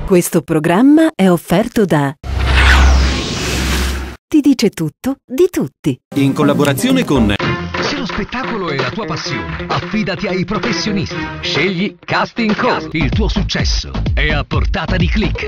Questo programma è offerto da Ti dice tutto di tutti. In collaborazione con... Se lo spettacolo è la tua passione, affidati ai professionisti. Scegli Casting Call. Il tuo successo è a portata di click.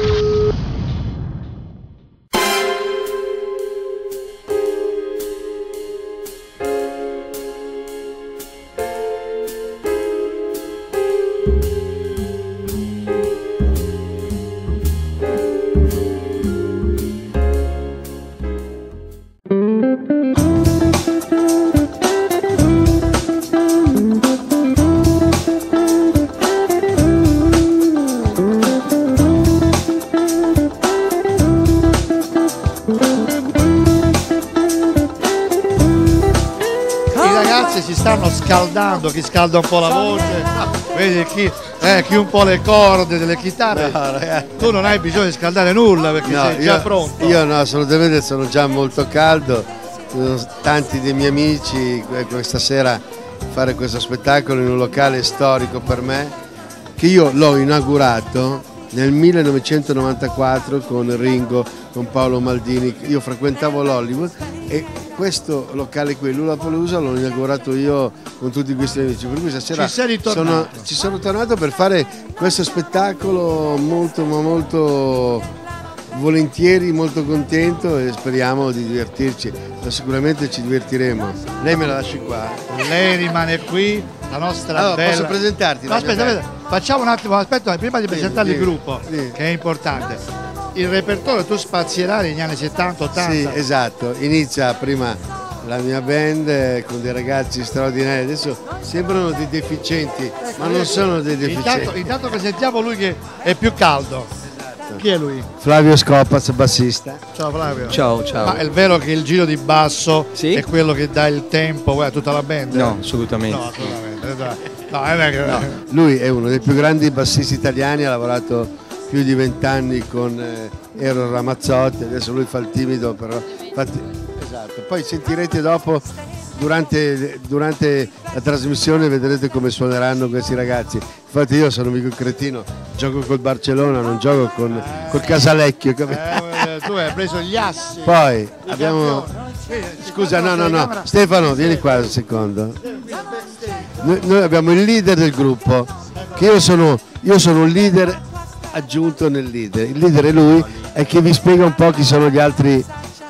Si stanno scaldando, chi scalda un po' la voce, vedi chi un po' le corde delle chitarre. No, tu non hai bisogno di scaldare nulla perché sei già pronto. Io no, assolutamente sono già molto caldo. Tanti dei miei amici questa sera fare questo spettacolo in un locale storico per me, che io l'ho inaugurato nel 1994 con Ringo, con Paolo Maldini. Io frequentavo l'Hollywood e questo locale qui, Lollapalooza, l'ho inaugurato io con tutti questi amici, per cui stasera ci sono tornato per fare questo spettacolo molto ma molto volentieri, molto contento, e speriamo di divertirci, ma sicuramente ci divertiremo. Lei me la lasci qua? Lei rimane qui, la nostra bella... Posso presentarti? No, aspetta, facciamo un attimo, aspetta, prima di presentare il gruppo, sì, che è importante. Il repertorio tu spazierai negli anni 70, 80? Sì, esatto, inizia prima la mia band con dei ragazzi straordinari, adesso sembrano dei deficienti, ma non sono dei deficienti. Intanto presentiamo lui che è più caldo. Chi è lui? Flavio Scopaz, bassista. Ciao Flavio. Ciao. Ma è vero che il giro di basso sì, è quello che dà il tempo a tutta la band? No, assolutamente. No, assolutamente. No. Lui è uno dei più grandi bassisti italiani, ha lavorato più di 20 anni con Ero Ramazzotti, adesso lui fa il timido, però esatto. Poi sentirete dopo durante la trasmissione, vedrete come suoneranno questi ragazzi. Infatti io sono mica un cretino, gioco col Barcellona, non gioco col Casalecchio. Tu hai preso gli assi. Poi abbiamo... Scusa, no, Stefano, vieni qua un secondo. Noi abbiamo il leader del gruppo, che io sono un leader aggiunto nel leader. Il leader è lui, e che vi spiega un po' chi sono gli altri...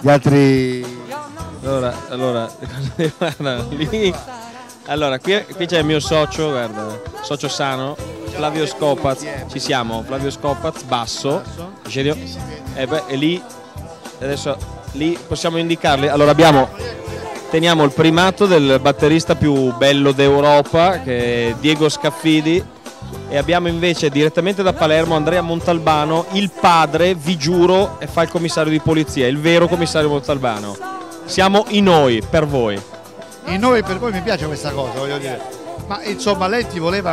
Allora, guarda, lì. Allora, qui c'è il mio socio, guarda, socio sano, Flavio Scopaz, ci siamo, Flavio Scopaz, basso, e lì, adesso, lì possiamo indicarli. Allora teniamo il primato del batterista più bello d'Europa, che è Diego Scaffidi, e abbiamo invece direttamente da Palermo Andrea Montalbano, il padre, vi giuro, e fa il commissario di polizia, il vero commissario Montalbano. Siamo i noi per voi. I noi per voi, mi piace questa cosa, voglio dire. Ma insomma lei ti voleva...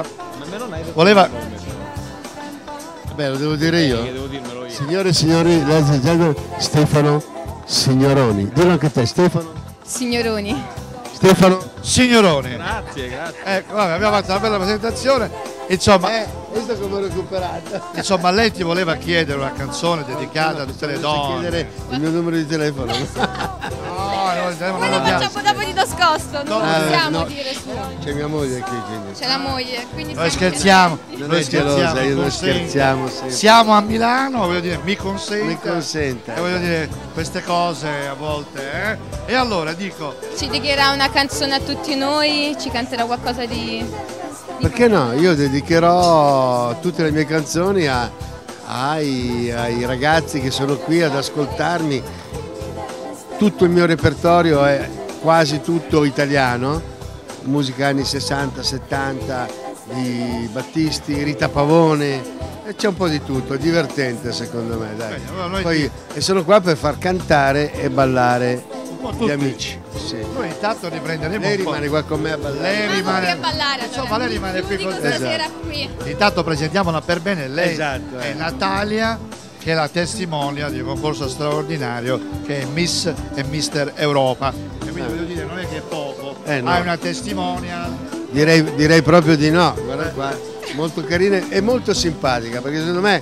Beh, lo devo dire io. Devo dirmelo io. Signore e signori, Stefano Signoroni. Dillo anche te, Stefano. Signoroni. Stefano Signoroni. Grazie. Ecco, vabbè, abbiamo fatto una bella presentazione. Insomma, questo come ho recuperato. Insomma, lei ti voleva chiedere una canzone dedicata a tutte le donne. Chiedere il mio numero di telefono. Poi lo facciamo dopo di nascosto, non possiamo dire su. C'è mia moglie qui, quindi. C'è la moglie, quindi noi scherziamo. Non è gelosa, noi scherziamo. Sì. Siamo a Milano, voglio dire, mi consente. Mi consenta. E voglio dire, queste cose a volte, E allora dico. Ci dedicherà una canzone a tutti noi, ci canterà qualcosa di... Perché no? Io dedicherò tutte le mie canzoni ai ragazzi che sono qui ad ascoltarmi. Tutto il mio repertorio è quasi tutto italiano, musica anni 60-70 di Battisti, Rita Pavone, e c'è un po' di tutto, è divertente secondo me, dai. Poi, e sono qua per far cantare e ballare gli amici. Sì. Noi intanto riprenderemo lei un po'. Rimane qua con me a ballare. Lei rimane a ballare, insomma, lei rimane qui con te. Stasera qui. Intanto presentiamola per bene, lei esatto, è Natalia, che è la testimonia di un concorso straordinario che è Miss e Mister Europa. E quindi voglio dire, non è che è poco, no. hai una testimonial. Direi proprio di no, guarda qua, molto carina e molto simpatica, perché secondo me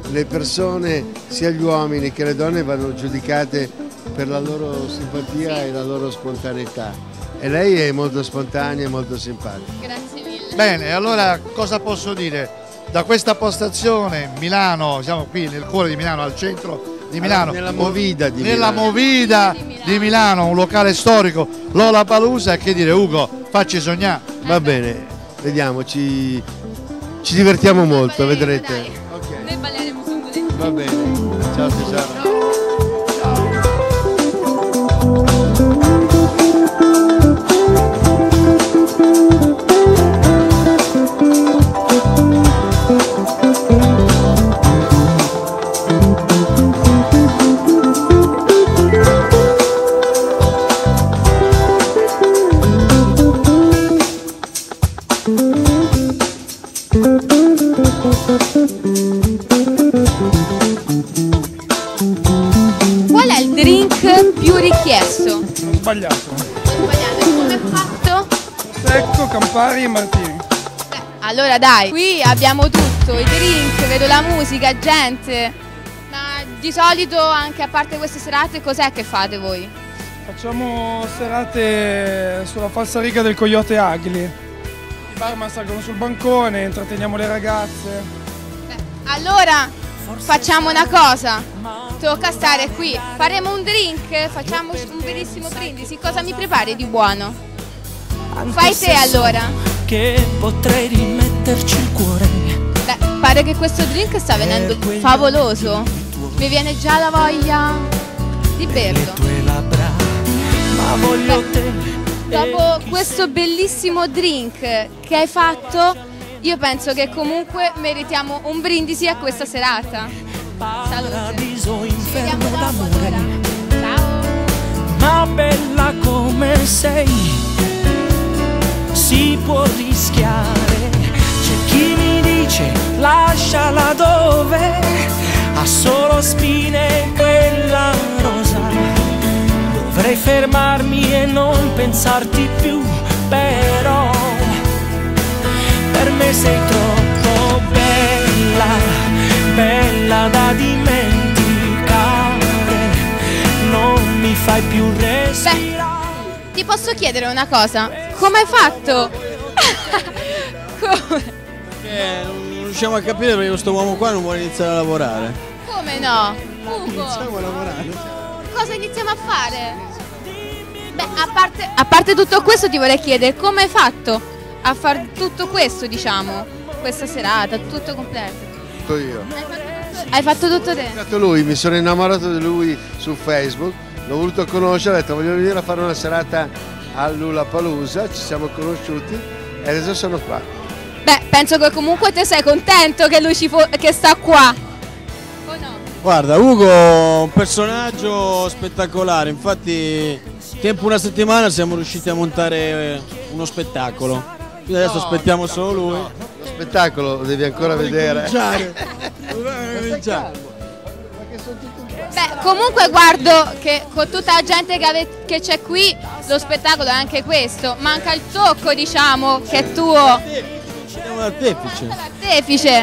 le persone, sia gli uomini che le donne, vanno giudicate per la loro simpatia e la loro spontaneità. E lei è molto spontanea e molto simpatica. Grazie mille. Bene, allora cosa posso dire? Da questa postazione Milano, siamo qui nel cuore di Milano, al centro di Milano, Nella Movida di nella Milano. Movida di Milano, un locale storico, Lollapalooza. Che dire, Ugo, facci sognare. Va bene, vediamo, ci divertiamo molto, vedrete. Dai. Ok, Noi balleremo su un budino. va bene. Ciao tesoro. Qual è il drink più richiesto? Sbagliato. Sbagliato, come è fatto? Secco, Campari e Martini. Allora dai, qui abbiamo tutto, i drink, vedo la musica, gente. Ma di solito anche a parte queste serate cos'è che fate voi? Facciamo serate sulla falsariga del Coyote Agli. I barman salgono sul bancone, intratteniamo le ragazze. Allora facciamo una cosa, tocca stare qui, faremo un drink, facciamo un bellissimo brindisi, cosa mi prepari di buono? Fai te allora. Che potrei rimetterci il cuore. Beh, pare che questo drink sta venendo favoloso, mi viene già la voglia di berlo. Tue labbra, ma voglio te. Dopo questo bellissimo drink che hai fatto, io penso che comunque meritiamo un brindisi a questa serata. Salute. Paradiso, Ci vediamo inferno dopo d'amore. allora. Ciao. Ma bella come sei, si può rischiare. C'è chi mi dice lasciala dove ha solo spine quella rosa. Dovrei fermarmi e non pensarti più, però per me sei troppo bella, bella da dimenticare. Non mi fai più respirare. Ti posso chiedere una cosa? Come hai fatto? Come? Non riusciamo a capire perché questo uomo qua non vuole iniziare a lavorare. Come no? Ugo, Iniziamo a lavorare. cosa iniziamo a fare? Beh, a parte tutto questo ti vorrei chiedere come hai fatto a fare tutto questo, diciamo, questa serata, tutto completo. Io. Hai fatto tutto te? Lui, mi sono innamorato di lui su Facebook, l'ho voluto conoscere, ho detto voglio venire a fare una serata a Lollapalooza, ci siamo conosciuti e adesso sono qua. Beh, penso che comunque te sei contento che lui che sta qua. O no? Guarda, Ugo è un personaggio spettacolare, infatti tempo una settimana siamo riusciti a montare uno spettacolo. Quindi adesso aspettiamo solo lui. Lo spettacolo lo devi ancora vedere. Beh, comunque guardo che con tutta la gente che c'è qui, lo spettacolo è anche questo. Manca il tocco, diciamo, che è tuo. Siamo l'artefice. Artefice.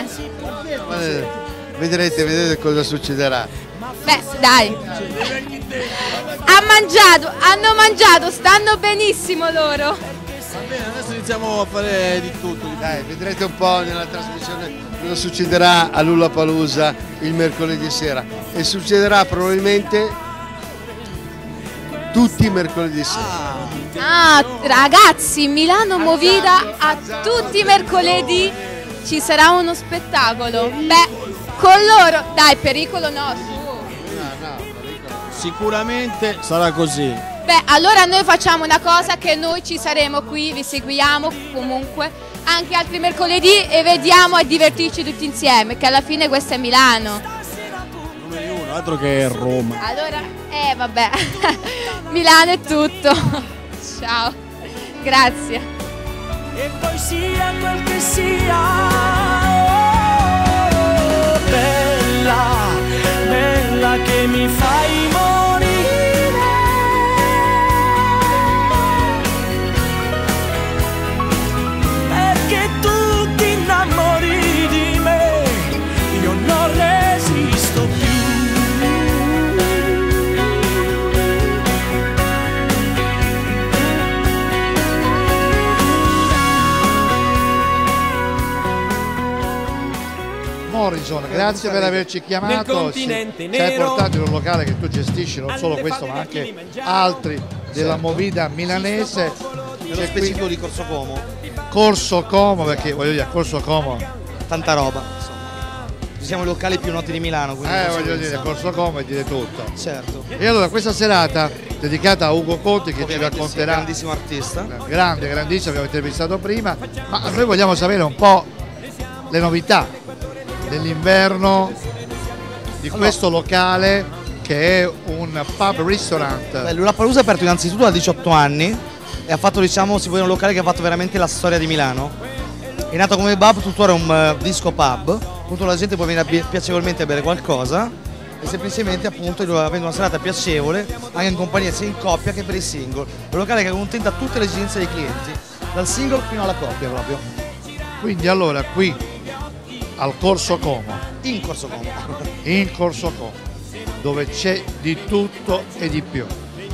Vedrete cosa succederà. Beh, dai. Hanno mangiato, stanno benissimo loro. Va bene, adesso iniziamo a fare di tutto. Dai, vedrete un po' nella trasmissione cosa succederà a Lollapalooza il mercoledì sera e succederà probabilmente tutti i mercoledì sera. Ah, ragazzi, Milano Movida a tutti i mercoledì ci sarà uno spettacolo. Beh, con loro, dai, pericolo no, su. Sicuramente sarà così. Beh, allora noi facciamo una cosa, che noi ci saremo qui, vi seguiamo comunque anche altri mercoledì e vediamo a divertirci tutti insieme, che alla fine questa è Milano. Numeri uno, altro che Roma. Allora, vabbè, Milano è tutto. Ciao, grazie. E poi sia quel che sia, bella, bella che mi fai morire. Perché tu ti innamori di me, io non resisto. Grazie per averci chiamato, ci hai portato in un locale che tu gestisci, non solo questo ma anche altri della movida milanese. Nello specifico di Corso Como. Corso Como, perché voglio dire, Corso Como tanta roba, insomma. Ci siamo i locali più noti di Milano. Voglio dire, Corso Como e dire tutto. Certo. E allora questa serata dedicata a Ugo Conti che Ovviamente ci racconterà. Sì, grandissimo artista. Grande, grandissimo, abbiamo intervistato prima, ma noi vogliamo sapere un po' le novità dell'inverno di questo locale che è un pub ristorant. Lollapalooza è aperto innanzitutto da 18 anni e ha fatto, diciamo, si vuole un locale che ha fatto veramente la storia di Milano. È nato come pub, tuttora è un disco pub, appunto la gente può venire piacevolmente a bere qualcosa e semplicemente appunto avendo una serata piacevole anche in compagnia sia in coppia che per i single. È un locale che accontenta tutte le esigenze dei clienti, dal single fino alla coppia proprio. Quindi allora qui al Corso Como, In Corso Como. in Corso Como, dove c'è di tutto e di più.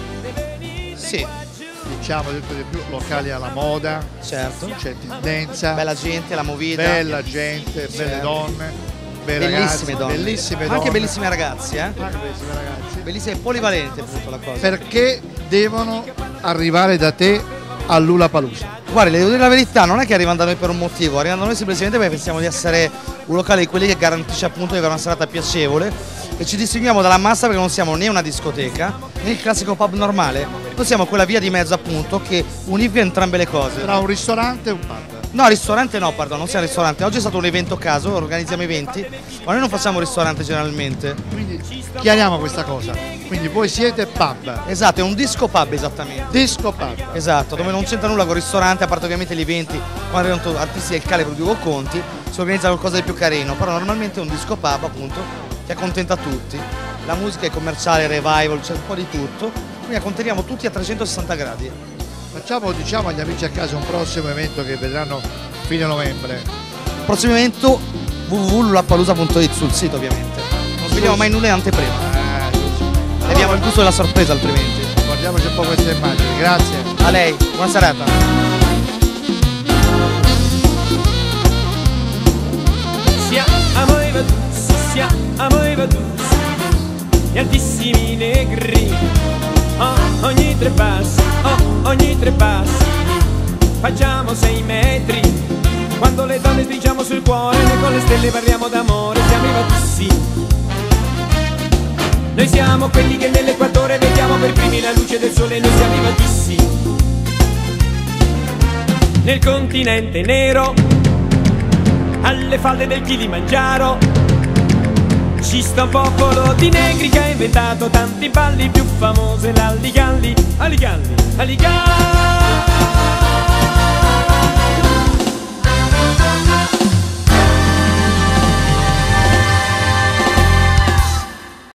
Sì, Diciamo di tutto e di più, locali alla moda, certo. c'è tendenza, Bella gente, la movida. bella gente, belle Certo. donne, bei Bellissime ragazzi, donne. bellissime Ma donne. anche bellissime ragazzi, Anche bellissimi ragazzi. Bellissime, polivalente appunto la cosa. Perché devono arrivare da te a Lollapalooza? Guardi, le devo dire la verità, non è che arrivano da noi per un motivo, arrivano da noi semplicemente perché pensiamo di essere un locale di quelli che garantisce appunto di avere una serata piacevole e ci distinguiamo dalla massa perché non siamo né una discoteca né il classico pub normale, noi siamo quella via di mezzo appunto che unifica entrambe le cose. Tra un ristorante e un pub. No, ristorante no, pardon, non siamo ristorante, oggi è stato un evento a caso, organizziamo eventi, ma noi non facciamo ristorante generalmente. Quindi chiariamo questa cosa. Quindi voi siete pub. Esatto, è un disco pub esattamente. Disco pub. Esatto, dove non c'entra nulla con il ristorante, a parte ovviamente gli eventi, quando arrivano artisti del calibro di Ugo Conti, si organizza qualcosa di più carino, però normalmente è un disco pub appunto che accontenta tutti. La musica è commerciale, revival, c'è un po' di tutto, quindi accontentiamo tutti a 360 gradi. Facciamo, diciamo agli amici a casa un prossimo evento che vedranno fine novembre. Il prossimo evento www.lollapalooza.it sul sito ovviamente. Non svegliamo mai nulla in anteprima. Abbiamo il gusto della sorpresa altrimenti. Guardiamoci un po' queste immagini, grazie. A lei, buona serata. Siamo i Vaduz, siamo i Vaduz, gli altissimi negri. Ogni tre passi, ogni tre passi, facciamo 6 metri. Quando le donne stringiamo sul cuore, noi con le stelle parliamo d'amore, siamo i Vaduzzi. Noi siamo quelli che nell'equatore vediamo per primi la luce del sole, noi siamo i Vaduzzi. Nel continente nero, alle falde del Kilimangiaro, ci sta un popolo di negri che ha inventato tanti balli, più famose l'Alligalli, Alligalli, Alligalli.